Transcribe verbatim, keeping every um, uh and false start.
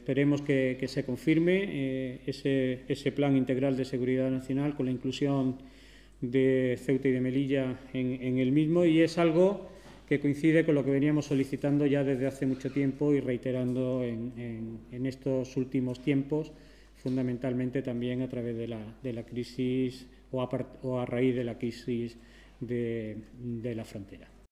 Esperemos que, que se confirme eh, ese, ese plan integral de seguridad nacional con la inclusión de Ceuta y de Melilla en, en el mismo, y es algo que coincide con lo que veníamos solicitando ya desde hace mucho tiempo y reiterando en, en, en estos últimos tiempos, fundamentalmente también a través de la, de la crisis o a, o a raíz de la crisis de, de la frontera.